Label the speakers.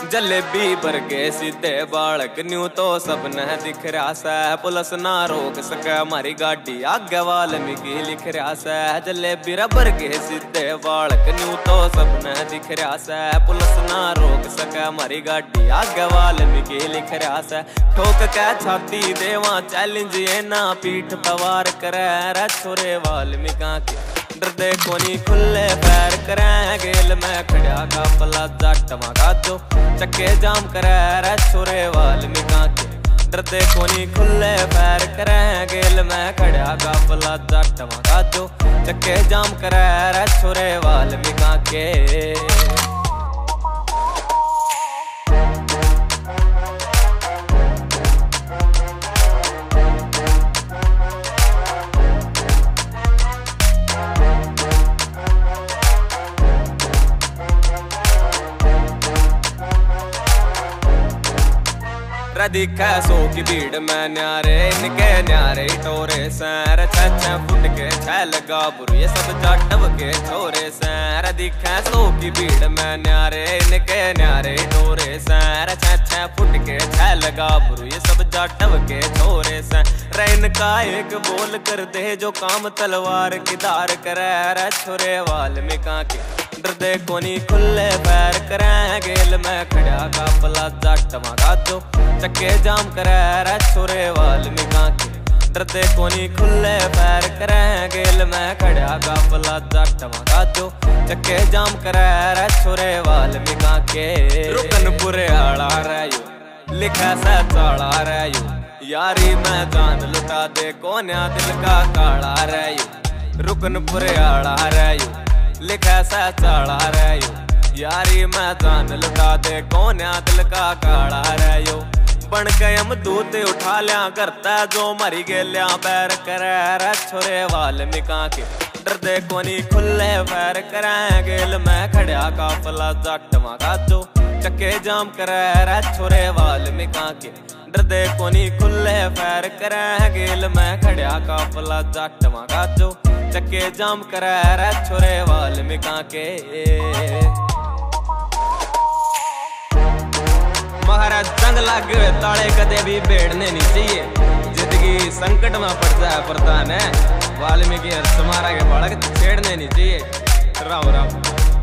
Speaker 1: जलेबी बरगे सीधे बालक न्यू तो सबने दिख रहा से, पुलिस ना रोक सके हमारी गाड़ी आगे वाल्मीकि लिख रहा से। जलेबी बरगे सीधे बालक न्यू तो सबने दिख रहा से, पुलिस ना रोक सके हमारी गाड़ी आगे वाल्मीकि लिख रहा से। ठोक के छाती देवा चैलेंज ये ना पीठ पवार करे रे छोरे वाल्मीका के, डरदे कोनी खुले पैर करें गेल में खड़ा काफला जाटवा का जो चक्के जाम करे रे छोरे वाल्मीका के, डरदे कोनी खुले पैर करें गेल में खड़ा काफला जाटवा का जो चक्के जाम करे रे छोरे वाल्मीका के। दिखा सो की भीड़ में न्यारे इनके न्यारे टोरे सैर छह फुट के छह लगा बुरु ये सब जाटव के छोरे सैर। दिखा सो की भीड़ में न्यारे इनके न्यारे टोरे सैर छह फुट के छह लगा बुरु ये सब जाटव के छोरे सैर। इनका एक बोल कर दे जो काम तलवार की धार करे रे छोरे वाल्मीका के, डरदे कोनी खुले पैर करें गेल में खड़ा काफला जाटवा का जो चक्के जाम करे रे छोरे वाल्मीका के, डरदे कोनी खुले पैर करें गेल में खड़ा काफला जाटवा का जो चक्के जाम करे रे छोरे वाल्मीका के। रुकनपुर आड़ा रहो लिखा सा चाड़ा रहो, यारी में जान लुटा दे कोन्या दिल का काड़ा रहो। रुकनपुर आड़ा रहो लिखा सा चाड़ा रहो, यारी में जान लुटा दे कोन्या दिल का काड़ा रहो। बन के हम दूत उठा लिया करता जो मरी गेलिया पैर करे रे छोरे वाल्मीका के, डरदे कोनी खुले पैर करे गेल में खड़ा काफला जाटवा का जो चक्के जाम करे रे छोरे वाल्मीका के, डरदे कोनी खुले पैर करे गेल में खड़ा काफला जाटवा का जो चक्के जाम करे रे छोरे वाल्मीका के। महाराज जंग लागे हुए ताले कदे भी बेड़ने नहीं चाहिए, जिंदगी संकट में पड़ जाए प्रधान है वाल्मीकि समारा के बालक छेड़ने नहीं चाहिए। राम राम।